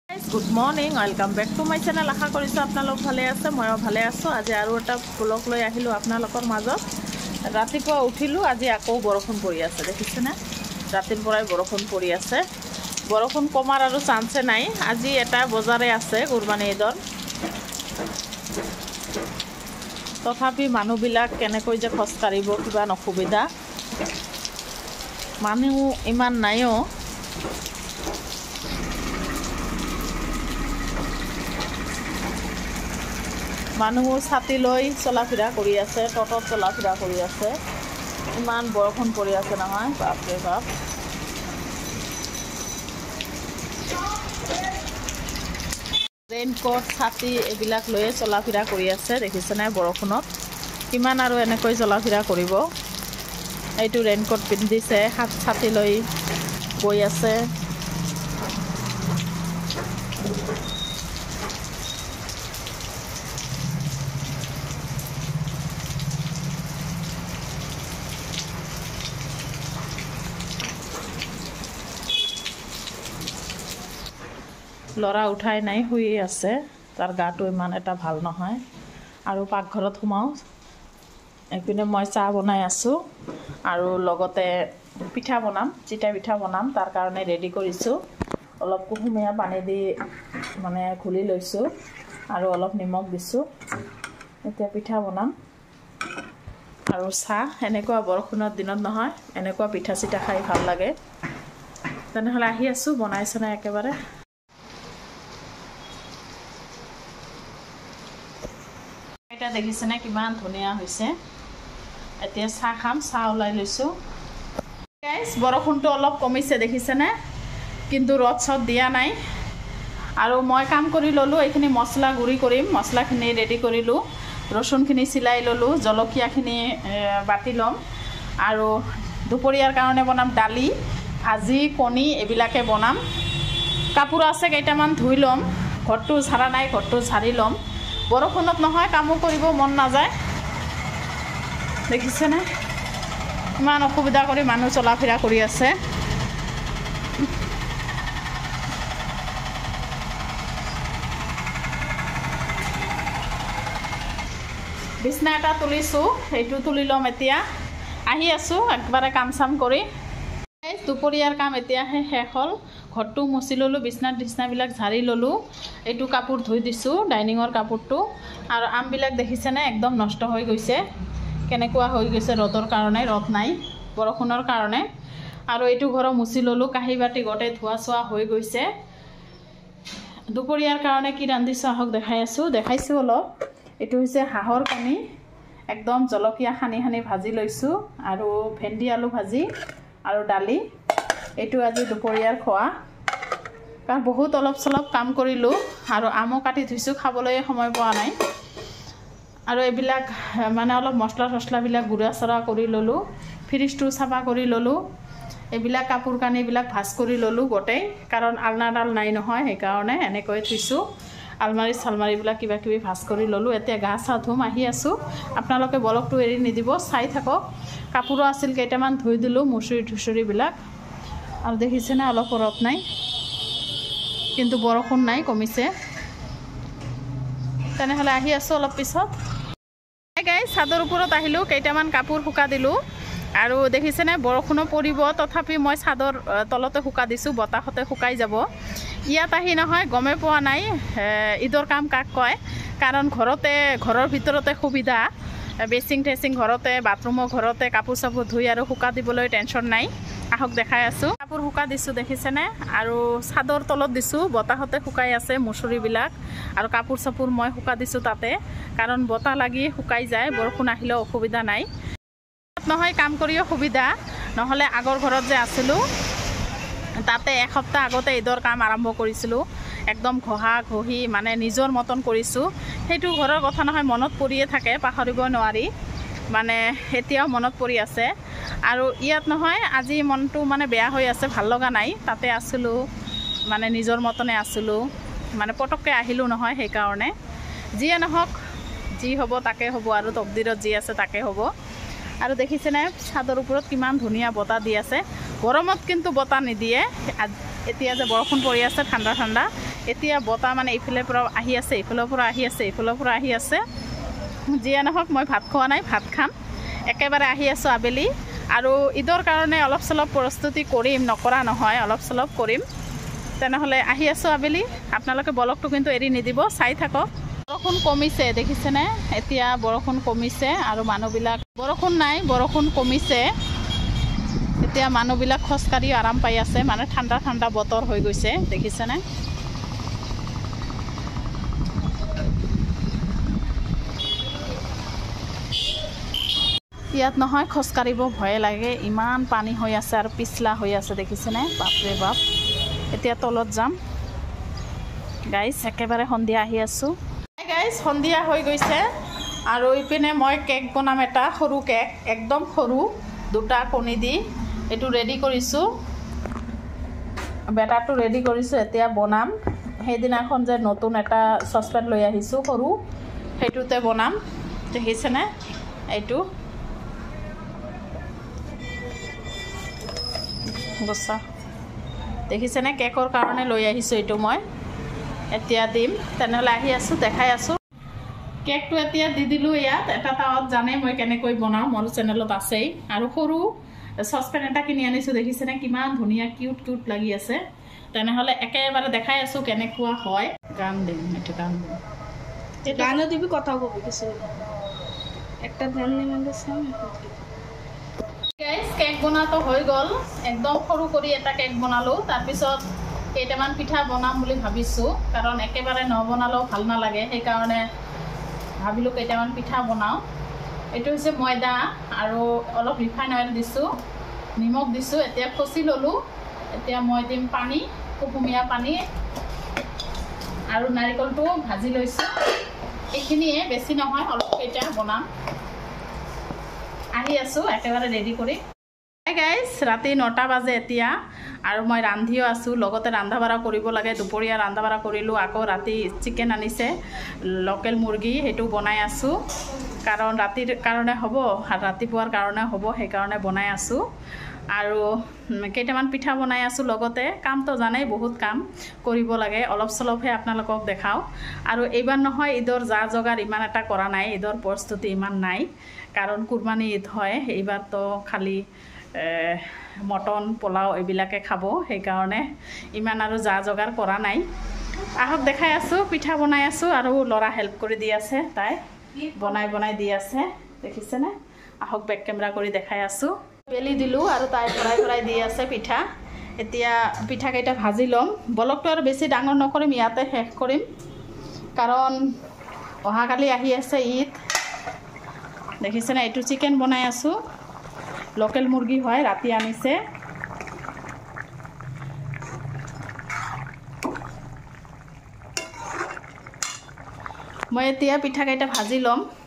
Good morning, welcome back to my channel. আশা কৰিছোঁ আপোনালোক ভালে আছে, ময়ো ভালে আছোঁ। আজি আৰু এটা ব্লগ লৈ আহিলোঁ আপোনালোকৰ মাজত। ৰাতিপুৱা উঠিলোঁ, আজি আকৌ বৰষুণ পৰি আছে, দেখিছেনে? ৰাতিৰ পৰাই বৰষুণ পৰি আছে। বৰষুণ কমাৰ আৰু চান্সে নাই। আজি এটা বজাৰে আছে কুৰবানী ঈদৰ, তথাপি মানুহবিলাক কেনেকৈ যে খোজকাঢ়িব, কিবা অসুবিধা। মানুহ ইমান নাইও। মানুহ ছাতি লৈ চলা ফিৰা কৰি আছে, টটত চলা ফিৰা কৰি আছে। ইমান বৰষুণ পৰি আছে নহয়, বাপৰে বাপ। ৰেইনকোট, ছাতি এইবিলাক লৈয়ে চলা ফিৰা কৰি আছে, দেখিছেনে? বৰষুণত কিমান আৰু এনেকৈ চলা ফিৰা কৰিব। এইটো ৰেইনকোট পিন্ধিছে, হাত ছাতি লৈ গৈ আছে। ল'ৰা উঠাই নাই, শুই আছে। তাৰ গাটো ইমান এটা ভাল নহয়। আৰু পাকঘৰত সোমাওঁ। এইপিনে মই চাহ বনাই আছোঁ আৰু লগতে পিঠা বনাম, চিটা পিঠা বনাম। তাৰ কাৰণে ৰেডি কৰিছোঁ। অলপ কুহুমীয়া পানী দি মানে ঘুলি লৈছোঁ আৰু অলপ নিমখ দিছোঁ। এতিয়া পিঠা বনাম আৰু চাহ। এনেকুৱা বৰষুণৰ দিনত নহয়, এনেকুৱা পিঠা চিঠা খাই ভাল লাগে। তেনেহ'লে আহি আছোঁ, বনাইছে নাই একেবাৰে। এটা দেখিছেনে কিমান ধুনীয়া হৈছে। এতিয়া চাহ খাম, চাহ ওলাই লৈছোঁ। গাইজ, বৰষুণটো অলপ কমিছে দেখিছেনে, কিন্তু ৰ'দ চদ দিয়া নাই। আৰু মই কাম কৰি ল'লোঁ, এইখিনি মছলা গুড়ি কৰিম। মছলাখিনি ৰেডি কৰিলোঁ, ৰচুনখিনি চিলাই ল'লোঁ, জলকীয়াখিনি বাটি ল'ম। আৰু দুপৰীয়াৰ কাৰণে বনাম দালি, ভাজি, কণী এইবিলাকে বনাম। কাপোৰ আছে কেইটামান ধুই ল'ম। ঘৰটো ঝাৰা নাই, ঘৰটো ঝাৰি ল'ম। বৰষুণত নহয়, কামো কৰিব মন নাযায়, দেখিছেনে? ইমান অসুবিধা কৰি মানুহ চলা ফিৰা কৰি আছে। বিছনা এটা তুলিছোঁ, সেইটো তুলি ল'ম এতিয়া। আহি আছোঁ একবাৰে কাম চাম কৰি। দুপৰীয়াৰ কাম এতিয়াহে শেষ হ'ল। ঘৰটো মুচি ল'লোঁ, বিছনাবিলাক ঝাৰি ল'লোঁ। এইটো কাপোৰ ধুই দিছোঁ, ডাইনিঙৰ কাপোৰটো। আৰু আমবিলাক দেখিছেনে, একদম নষ্ট হৈ গৈছে। কেনেকুৱা হৈ গৈছে ৰ'দৰ কাৰণে, ৰ'দ নাই, বৰষুণৰ কাৰণে। আৰু এইটো ঘৰো মুচি ল'লোঁ, কাঁহী বাতি গোটেই ধোৱা চোৱা হৈ গৈছে। দুপৰীয়াৰ কাৰণে কি ৰান্ধিছোঁ আহক দেখাইছোঁ অলপ। এইটো হৈছে হাঁহৰ কণী, একদম জলকীয়া সানি সানি ভাজি লৈছোঁ। আৰু ভেন্দি আলু ভাজি আৰু দালি। এইটো আজি দুপৰীয়াৰ খোৱা। কাৰণ বহুত অলপ চলপ কাম কৰিলোঁ আৰু আমো কাটি থৈছোঁ, খাবলৈ সময় পোৱা নাই। আৰু এইবিলাক মানে অলপ মছলা চছলাবিলাক গুড়া চড়া কৰি ল'লোঁ। ফ্ৰিজটো চাফা কৰি ল'লোঁ। এইবিলাক কাপোৰ কানিবিলাক ভাজ কৰি ল'লোঁ গোটেই, কাৰণ আলনাডাল নাই নহয়, সেইকাৰণে এনেকৈ থৈছোঁ। আলমাৰি চালমাৰিবিলাক কিবা কিবি ভাজ কৰি ল'লোঁ। এতিয়া গা চা ধুম, আহি আছোঁ। আপোনালোকে ব্লগটো এৰি নিদিব, চাই থাকক। কাপোৰো আছিল কেইটামান ধুই দিলোঁ, মুচুৰি ধুচুৰিবিলাক। আৰু দেখিছেনে অলপ ৰ'দ নাই, কিন্তু বৰষুণ নাই, কমিছে। তেনেহ'লে আহি আছোঁ অলপ পিছত। গাইজ, চাদৰ ওপৰত আহিলোঁ, কেইটামান কাপোৰ শুকা দিলোঁ। আৰু দেখিছেনে বৰষুণো পৰিব, তথাপি মই চাদৰ তলতে শুকা দিছোঁ, বতাহতে শুকাই যাব। ইয়াত আহি নহয় গমেই পোৱা নাই ঈদৰ কাম কাক কয়। কাৰণ ঘৰৰ ভিতৰতে সুবিধা, বেচিং টেচিং ঘৰতে, বাথৰুমৰ ঘৰতে, কাপোৰ চাপোৰ ধুই আৰু শুকা দিবলৈ টেনশ্যন নাই। আহক দেখাই আছোঁ। কাপোৰ শুকা দিছোঁ দেখিছেনে, আৰু চাদৰ তলত দিছোঁ, বতাহতে শুকাই আছে মুচুৰিবিলাক। আৰু কাপোৰ চাপোৰ মই শুকা দিছোঁ তাতে, কাৰণ বতাহ লাগি শুকাই যায়, বৰষুণ আহিলেও অসুবিধা নাই। নহয় কাম কৰিও সুবিধা, নহ'লে আগৰ ঘৰত যে আছিলোঁ তাতে এসপ্তাহ আগতে ঈদৰ কাম আৰম্ভ কৰিছিলোঁ। একদম ঘঁহা ঘঁহি মানে নিজৰ মতন কৰিছোঁ। সেইটো ঘৰৰ কথা নহয়, মনত পৰিয়ে থাকে, পাহৰিব নোৱাৰি। মানে এতিয়াও মনত পৰি আছে। আৰু ইয়াত নহয় আজি মনটো মানে বেয়া হৈ আছে, ভাল লগা নাই। তাতে আছিলোঁ, মানে নিজৰ মতনে আছিলোঁ, মানে পটককৈ আহিলোঁ নহয়, সেইকাৰণে। যিয়ে নহওক, যি হ'ব তাকে হ'ব, আৰু তকদিৰত যি আছে তাকে হ'ব। আৰু দেখিছেনে ছাদৰ ওপৰত কিমান ধুনীয়া বতাহ দি আছে। গৰমত কিন্তু বতাহ নিদিয়ে। এতিয়া যে বৰষুণ পৰি আছে ঠাণ্ডা ঠাণ্ডা, এতিয়া বতাহ মানে এইফালৰ পৰা আহি আছে, এইফালৰ পৰা আহি আছে, এইফালৰ পৰা আহি আছে। যিয়ে নহওক মই ভাত খোৱা নাই, ভাত খাম। একেবাৰে আহি আছোঁ আবেলি। আৰু ঈদৰ কাৰণে অলপ চলপ প্ৰস্তুতি কৰিম, নকৰা নহয়, অলপ চলপ কৰিম। তেনেহ'লে আহি আছোঁ আবেলি। আপোনালোকে ব্লগটো কিন্তু এৰি নিদিব, চাই থাকক। বৰষুণ কমিছে দেখিছেনে? এতিয়া বৰষুণ কমিছে আৰু মানুহবিলাক, বৰষুণ নাই, বৰষুণ কমিছে। এতিয়া মানুহবিলাক খোজকাঢ়ি আৰাম পাই আছে, মানে ঠাণ্ডা ঠাণ্ডা বতৰ হৈ গৈছে, দেখিছেনে? ইয়াত নহয় খোজকাঢ়িব ভয়ে লাগে, ইমান পানী হৈ আছে আৰু পিছলা হৈ আছে, দেখিছেনে? বাপৰে বাপ। এতিয়া তলত যাম গাইজ, একেবাৰে সন্ধিয়া আহি আছোঁ। গাইজ সন্ধিয়া হৈ গৈছে আৰু ইপিনে মই কেক বনাম, এটা সৰু কেক, একদম সৰু, 2টা কণী দি এইটো ৰেডি কৰিছোঁ। বেটাৰটো ৰেডি কৰিছোঁ, এতিয়া বনাম। সেইদিনাখন যে নতুন এটা চচপেন লৈ আহিছোঁ সৰু, সেইটোতে বনাম, দেখিছেনে? এইটো বচা দেখিছেনে? কেকৰ কাৰণে লৈ আহিছোঁ এইটো মই। এতিয়া দিম, তেনেহ'লে আহি আছোঁ, দেখাই আছোঁ। কেকটো এতিয়া দি দিলোঁ ইয়াত এটা টাৱাত। জানে মই কেনেকৈ বনাওঁ, মোৰ চেনেলত আছেই। আৰু সৰু চচপেন এটা কিনি আনিছোঁ, দেখিছেনে? কিমান ধুনীয়া কিউট কিউট লাগি আছে। তেনেহ'লে একেবাৰে দেখাই আছোঁ কেনেকুৱা হয়। গান দিম, এইটো গান দিম, গানও দিবি, কথাও কবি, কিছু একটা ধ্যান নিয়ে গাইজ কেক বনাটো হৈ গ'ল। একদম সৰু কৰি এটা কেক বনালোঁ। তাৰপিছত কেইটামান পিঠা বনাম বুলি ভাবিছোঁ, কাৰণ একেবাৰে নবনালেও ভাল নালাগে, সেইকাৰণে ভাবিলোঁ কেইটামান পিঠা বনাওঁ। এইটো হৈছে ময়দা আৰু অলপ ৰিফাইন অইল দিছোঁ, নিমখ দিছোঁ। এতিয়া খচি ল'লোঁ। এতিয়া মই দিম পানী, কুহুমীয়া পানী, আৰু নাৰিকলটো ভাজি লৈছোঁ। এইখিনিয়ে, বেছি নহয়, অলপ কেইটা বনাম। আহি আছোঁ একেবাৰে ৰেডি কৰি। গাইজ ৰাতি 9টা বাজে এতিয়া, আৰু মই ৰান্ধিও আছোঁ, লগতে ৰন্ধা বঢ়া কৰিব লাগে। দুপৰীয়া ৰন্ধা বঢ়া কৰিলোঁ, আকৌ ৰাতি চিকেন আনিছে, লোকেল মুৰ্গী, সেইটো বনাই আছোঁ। কাৰণ ৰাতিৰ কাৰণে হ'ব, ৰাতিপুৱাৰ কাৰণে হ'ব, সেইকাৰণে বনাই আছোঁ। আৰু কেইটামান পিঠা বনাই আছোঁ লগতে। কামটো জানেই, বহুত কাম কৰিব লাগে, অলপ চলপহে আপোনালোকক দেখাওঁ। আৰু এইবাৰ নহয় ঈদৰ যা যোগাৰ ইমান এটা কৰা নাই, ঈদৰ প্ৰস্তুতি ইমান নাই, কাৰণ কুৰবানী ঈদ হয়। এইবাৰতো খালি মটন, পোলাও এইবিলাকে খাব, সেইকাৰণে ইমান আৰু যা যোগাৰ কৰা নাই। আহক দেখাই আছোঁ, পিঠা বনাই আছোঁ আৰু ল'ৰা হেল্প কৰি দি আছে, তাই বনাই দি আছে, দেখিছেনে? আহক বেক কেমেৰা কৰি দেখাই আছোঁ। বেলি দিলোঁ আৰু তাই ভৰাই দি আছে পিঠা। এতিয়া পিঠাকেইটা ভাজি ল'ম। ব্লগটো আৰু বেছি ডাঙৰ নকৰিম, ইয়াতে শেষ কৰিম, কাৰণ অহাকালি আহি আছে ঈদ, দেখিছেনে? এইটো চিকেন বনাই আছোঁ, লোকেল মুৰ্গী হয়, ৰাতি আনিছে। মই এতিয়া পিঠাকেইটা ভাজি ল'ম।